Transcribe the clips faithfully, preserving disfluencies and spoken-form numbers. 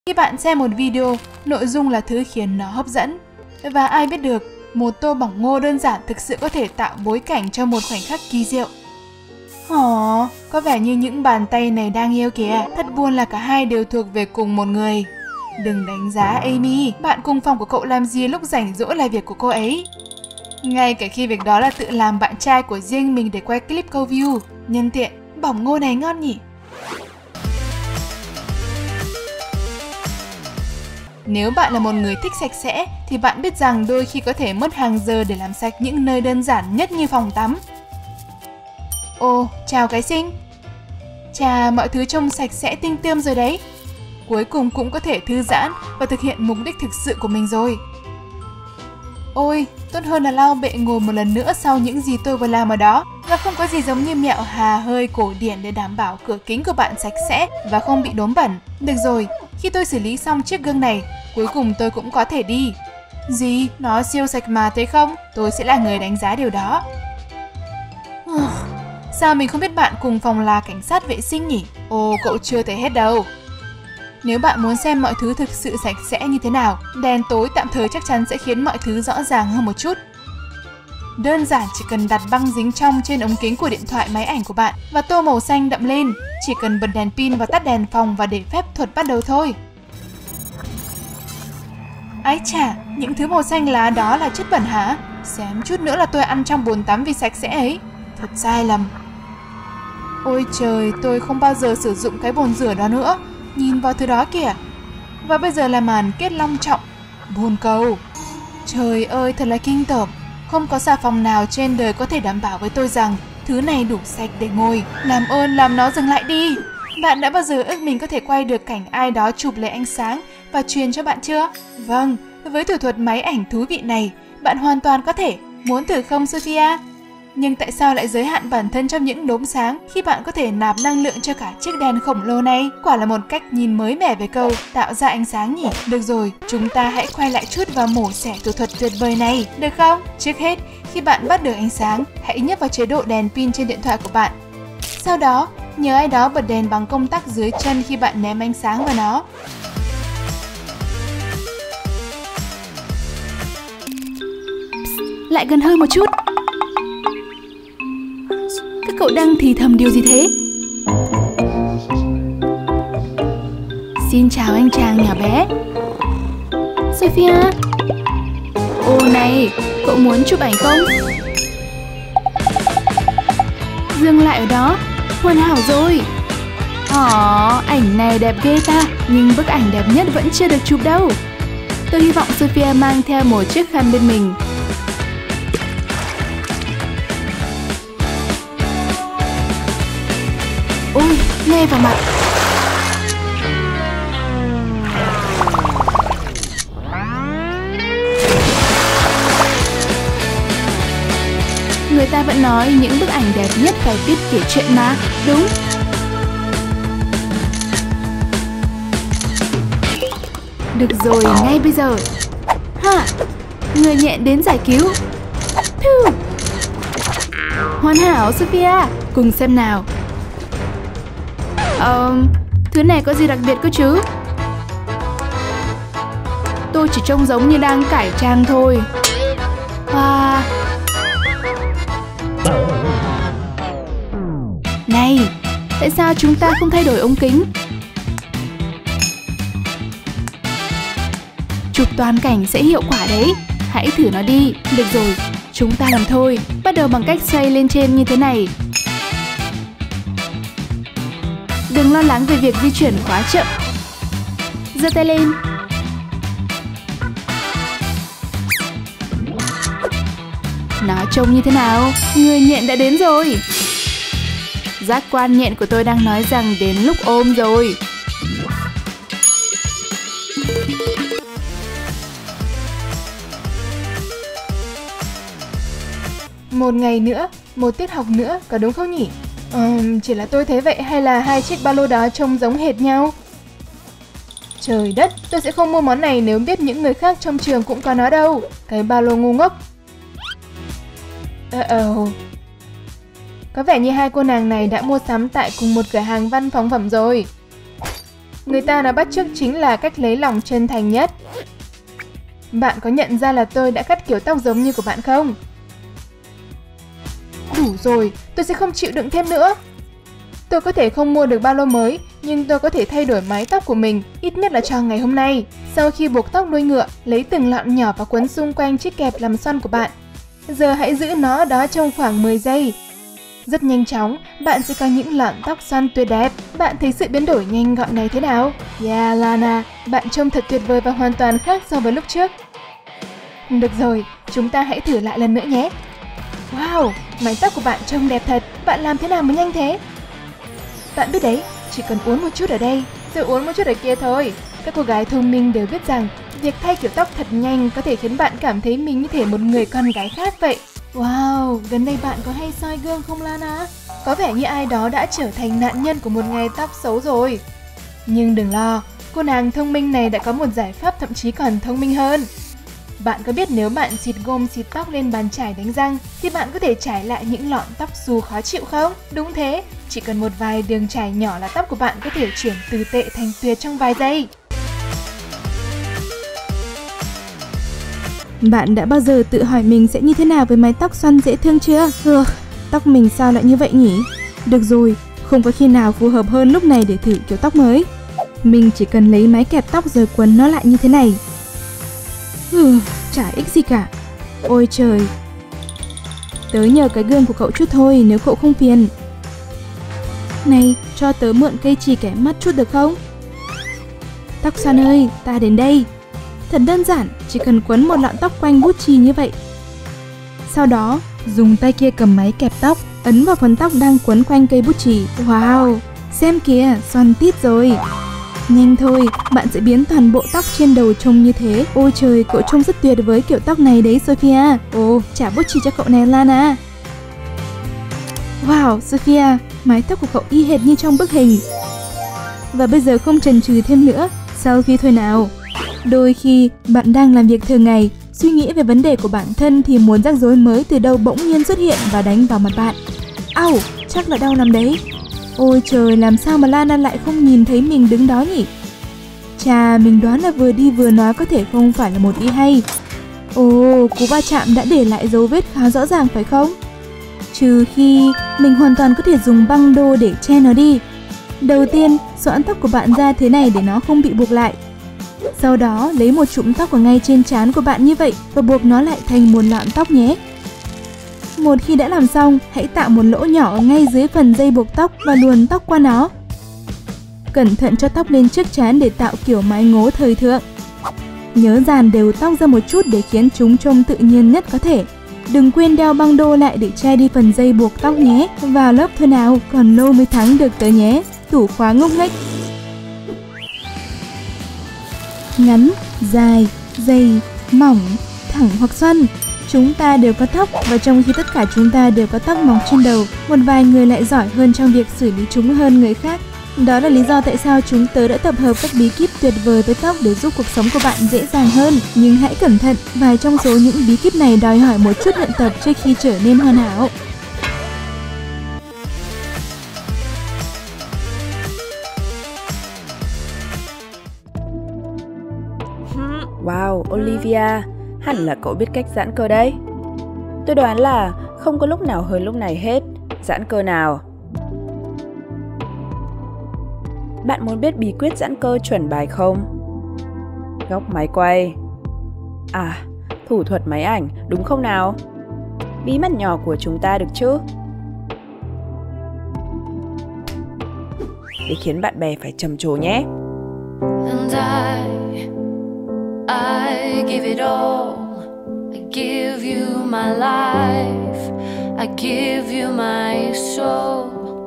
Khi bạn xem một video, nội dung là thứ khiến nó hấp dẫn. Và ai biết được, một tô bỏng ngô đơn giản thực sự có thể tạo bối cảnh cho một khoảnh khắc kỳ diệu. Ồ, có vẻ như những bàn tay này đang yêu kìa. Thật buồn là cả hai đều thuộc về cùng một người. Đừng đánh giá Amy, bạn cùng phòng của cậu làm gì lúc rảnh rỗi là việc của cô ấy. Ngay cả khi việc đó là tự làm bạn trai của riêng mình để quay clip câu view. Nhân tiện, bỏng ngô này ngon nhỉ? Nếu bạn là một người thích sạch sẽ thì bạn biết rằng đôi khi có thể mất hàng giờ để làm sạch những nơi đơn giản nhất như phòng tắm. Ồ, chào cái xinh. Chà, mọi thứ trông sạch sẽ tinh tươm rồi đấy. Cuối cùng cũng có thể thư giãn và thực hiện mục đích thực sự của mình rồi. Ôi, tốt hơn là lau bệ ngồi một lần nữa sau những gì tôi vừa làm ở đó. Và không có gì giống như mẹo hà hơi cổ điển để đảm bảo cửa kính của bạn sạch sẽ và không bị đốm bẩn. Được rồi, khi tôi xử lý xong chiếc gương này, cuối cùng tôi cũng có thể đi. Gì? Nó siêu sạch mà thấy không? Tôi sẽ là người đánh giá điều đó. Sao mình không biết bạn cùng phòng là cảnh sát vệ sinh nhỉ? Ồ, cậu chưa thấy hết đâu. Nếu bạn muốn xem mọi thứ thực sự sạch sẽ như thế nào, đèn tối tạm thời chắc chắn sẽ khiến mọi thứ rõ ràng hơn một chút. Đơn giản chỉ cần đặt băng dính trong trên ống kính của điện thoại máy ảnh của bạn và tô màu xanh đậm lên. Chỉ cần bật đèn pin và tắt đèn phòng và để phép thuật bắt đầu thôi. Ái chà, những thứ màu xanh lá đó là chất bẩn hả? Xém chút nữa là tôi ăn trong bồn tắm vì sạch sẽ ấy. Thật sai lầm. Ôi trời, tôi không bao giờ sử dụng cái bồn rửa đó nữa. Nhìn vào thứ đó kìa. Và bây giờ là màn kết long trọng. Bồn cầu. Trời ơi, thật là kinh tởm. Không có xà phòng nào trên đời có thể đảm bảo với tôi rằng thứ này đủ sạch để ngồi. Làm ơn làm nó dừng lại đi. Bạn đã bao giờ ước mình có thể quay được cảnh ai đó chụp lấy ánh sáng và truyền cho bạn chưa? Vâng, với thủ thuật máy ảnh thú vị này, bạn hoàn toàn có thể. Muốn thử không Sophia? Nhưng tại sao lại giới hạn bản thân trong những đốm sáng khi bạn có thể nạp năng lượng cho cả chiếc đèn khổng lồ này? Quả là một cách nhìn mới mẻ về câu tạo ra ánh sáng nhỉ? Được rồi, chúng ta hãy quay lại chút và mổ xẻ thủ thuật tuyệt vời này, được không? Trước hết, khi bạn bắt được ánh sáng, hãy nhấp vào chế độ đèn pin trên điện thoại của bạn. Sau đó, nhờ ai đó bật đèn bằng công tắc dưới chân khi bạn ném ánh sáng vào nó. Lại gần hơn một chút. Các cậu đang thì thầm điều gì thế? Xin chào anh chàng nhỏ bé. Sophia. Ô này, cậu muốn chụp ảnh không? Dừng lại ở đó. Hoàn hảo rồi. Ồ, ảnh này đẹp ghê ta. Nhưng bức ảnh đẹp nhất vẫn chưa được chụp đâu. Tôi hy vọng Sophia mang theo một chiếc khăn bên mình. Ôi, nghe vào mặt. Người ta vẫn nói những bức ảnh đẹp nhất phải biết kể chuyện mà, đúng? Được rồi, ngay bây giờ. Ha, người nhện đến giải cứu. Phew. Hoàn hảo, Sophia. Cùng xem nào. Ờ, thứ này có gì đặc biệt cơ chứ? Tôi chỉ trông giống như đang cải trang thôi. Wow. Này, tại sao chúng ta không thay đổi ống kính? Chụp toàn cảnh sẽ hiệu quả đấy. Hãy thử nó đi. Được rồi, chúng ta làm thôi. Bắt đầu bằng cách xoay lên trên như thế này. Đừng lo lắng về việc di chuyển quá chậm. Giơ tay lên. Nó trông như thế nào? Người nhện đã đến rồi. Giác quan nhện của tôi đang nói rằng đến lúc ôm rồi. Một ngày nữa, một tiết học nữa, có đúng không nhỉ? Ừm, chỉ là tôi thấy vậy hay là hai chiếc ba lô đó trông giống hệt nhau? Trời đất, tôi sẽ không mua món này nếu biết những người khác trong trường cũng có nó đâu. Cái ba lô ngu ngốc. Ờ ờ. Có vẻ như hai cô nàng này đã mua sắm tại cùng một cửa hàng văn phòng phẩm rồi. Người ta nói bắt chước chính là cách lấy lòng chân thành nhất. Bạn có nhận ra là tôi đã cắt kiểu tóc giống như của bạn không? Đủ rồi, tôi sẽ không chịu đựng thêm nữa. Tôi có thể không mua được ba lô mới, nhưng tôi có thể thay đổi mái tóc của mình, ít nhất là cho ngày hôm nay. Sau khi buộc tóc đuôi ngựa, lấy từng lọn nhỏ và quấn xung quanh chiếc kẹp làm xoăn của bạn. Giờ hãy giữ nó ở đó trong khoảng mười giây. Rất nhanh chóng, bạn sẽ có những lọn tóc xoăn tuyệt đẹp. Bạn thấy sự biến đổi nhanh gọn này thế nào? Yeah, Lana, bạn trông thật tuyệt vời và hoàn toàn khác so với lúc trước. Được rồi, chúng ta hãy thử lại lần nữa nhé. Wow, mái tóc của bạn trông đẹp thật. Bạn làm thế nào mà nhanh thế? Bạn biết đấy, chỉ cần uốn một chút ở đây, rồi uốn một chút ở kia thôi. Các cô gái thông minh đều biết rằng việc thay kiểu tóc thật nhanh có thể khiến bạn cảm thấy mình như thể một người con gái khác vậy. Wow, gần đây bạn có hay soi gương không Lana? Có vẻ như ai đó đã trở thành nạn nhân của một ngày tóc xấu rồi. Nhưng đừng lo, cô nàng thông minh này đã có một giải pháp thậm chí còn thông minh hơn. Bạn có biết nếu bạn xịt gôm xịt tóc lên bàn chải đánh răng thì bạn có thể chải lại những lọn tóc xù khó chịu không? Đúng thế, chỉ cần một vài đường chải nhỏ là tóc của bạn có thể chuyển từ tệ thành tuyệt trong vài giây. Bạn đã bao giờ tự hỏi mình sẽ như thế nào với mái tóc xoăn dễ thương chưa? Ừ, tóc mình sao lại như vậy nhỉ? Được rồi, không có khi nào phù hợp hơn lúc này để thử kiểu tóc mới. Mình chỉ cần lấy mái kẹp tóc rồi quấn nó lại như thế này. Ừ, chả ích gì cả. Ôi trời. Tớ nhờ cái gương của cậu chút thôi nếu cậu không phiền. Này, cho tớ mượn cây chì kẻ mắt chút được không? Tóc xoăn ơi, ta đến đây. Thật đơn giản, chỉ cần quấn một lọn tóc quanh bút chì như vậy. Sau đó, dùng tay kia cầm máy kẹp tóc, ấn vào phần tóc đang quấn quanh cây bút chì. Wow, xem kìa, xoăn tít rồi. Nhanh thôi, bạn sẽ biến toàn bộ tóc trên đầu trông như thế. Ôi trời, cậu trông rất tuyệt với kiểu tóc này đấy Sophia. Ồ, trả bút chì cho cậu này Lana. Wow, Sophia, mái tóc của cậu y hệt như trong bức hình. Và bây giờ không chần chừ thêm nữa, selfie thôi nào. Đôi khi, bạn đang làm việc thường ngày, suy nghĩ về vấn đề của bản thân thì một rắc rối mới từ đâu bỗng nhiên xuất hiện và đánh vào mặt bạn. Au, chắc là đau nằm đấy. Ôi trời, làm sao mà Lana lại không nhìn thấy mình đứng đó nhỉ? Chà, mình đoán là vừa đi vừa nói có thể không phải là một ý hay. Ồ, cú va chạm đã để lại dấu vết khá rõ ràng phải không? Trừ khi mình hoàn toàn có thể dùng băng đô để che nó đi. Đầu tiên, xoãn tóc của bạn ra thế này để nó không bị buộc lại. Sau đó, lấy một chụm tóc ở ngay trên trán của bạn như vậy và buộc nó lại thành một lọn tóc nhé. Một khi đã làm xong, hãy tạo một lỗ nhỏ ngay dưới phần dây buộc tóc và luồn tóc qua nó. Cẩn thận cho tóc lên trước trán để tạo kiểu mái ngố thời thượng. Nhớ dàn đều tóc ra một chút để khiến chúng trông tự nhiên nhất có thể. Đừng quên đeo băng đô lại để che đi phần dây buộc tóc nhé. Vào lớp thôi nào, còn lâu mới thắng được tớ nhé. Tủ khóa ngốc nghếch. Ngắn, dài, dày, mỏng, thẳng hoặc xoăn. Chúng ta đều có tóc và trong khi tất cả chúng ta đều có tóc mọc trên đầu, một vài người lại giỏi hơn trong việc xử lý chúng hơn người khác. Đó là lý do tại sao chúng tớ đã tập hợp các bí kíp tuyệt vời với tóc để giúp cuộc sống của bạn dễ dàng hơn. Nhưng hãy cẩn thận, vài trong số những bí kíp này đòi hỏi một chút luyện tập trước khi trở nên hoàn hảo. Wow, Olivia, hẳn là cậu biết cách giãn cơ đấy. Tôi đoán là không có lúc nào hơn lúc này hết. Giãn cơ nào? Bạn muốn biết bí quyết giãn cơ chuẩn bài không? Góc máy quay. À, thủ thuật máy ảnh, đúng không nào? Bí mật nhỏ của chúng ta được chứ? Để khiến bạn bè phải trầm trồ nhé. And I, I give it all. I give you my life. I give you my soul.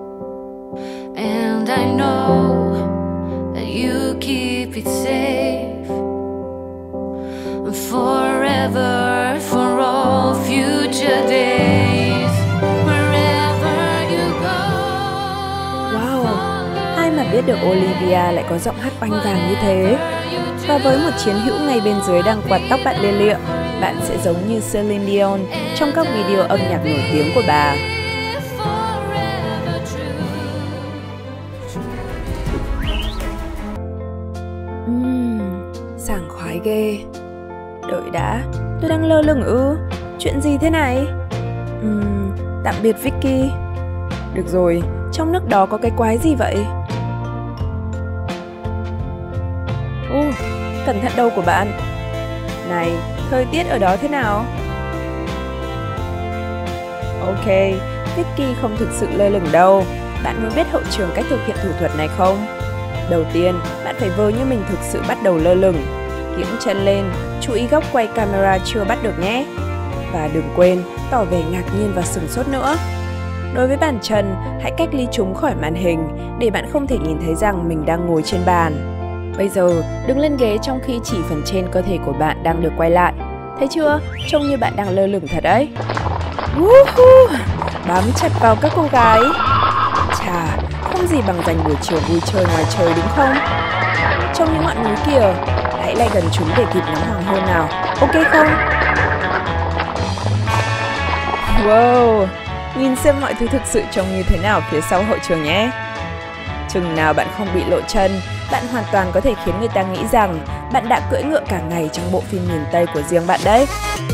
And I know that you keep it safe forever, for all future days. Wherever you go. Wow, ai mà biết được Olivia lại có giọng hát oanh vàng như thế. Và với một chiến hữu ngay bên dưới đang quạt tóc bạn lia lịa, bạn sẽ giống như Celine Dion trong các video âm nhạc nổi tiếng của bà. quái ghê. Đợi đã, tôi đang lơ lửng ư? Chuyện gì thế này? Uhm, tạm biệt Vicky. Được rồi, trong nước đó có cái quái gì vậy? Ô, uh, cẩn thận đầu của bạn. Này, thời tiết ở đó thế nào? Ok, Vicky không thực sự lơ lửng đâu. Bạn muốn biết hậu trường cách thực hiện thủ thuật này không? Đầu tiên, bạn phải vờ như mình thực sự bắt đầu lơ lửng. Kiễng chân lên, chú ý góc quay camera chưa bắt được nhé. Và đừng quên, tỏ vẻ ngạc nhiên và sửng sốt nữa. Đối với bàn chân, hãy cách ly chúng khỏi màn hình để bạn không thể nhìn thấy rằng mình đang ngồi trên bàn. Bây giờ, đứng lên ghế trong khi chỉ phần trên cơ thể của bạn đang được quay lại. Thấy chưa? Trông như bạn đang lơ lửng thật đấy. Woohoo! Bám chặt vào các cô gái. Chà, không gì bằng dành buổi chiều vui chơi ngoài trời đúng không? Trong những ngọn núi kìa, hãy lại gần chúng để kịp ngắm hoàng hôn nào, ok không? Wow, nhìn xem mọi thứ thực sự trông như thế nào phía sau hậu trường nhé. Chừng nào bạn không bị lộ chân, bạn hoàn toàn có thể khiến người ta nghĩ rằng bạn đã cưỡi ngựa cả ngày trong bộ phim miền Tây của riêng bạn đấy.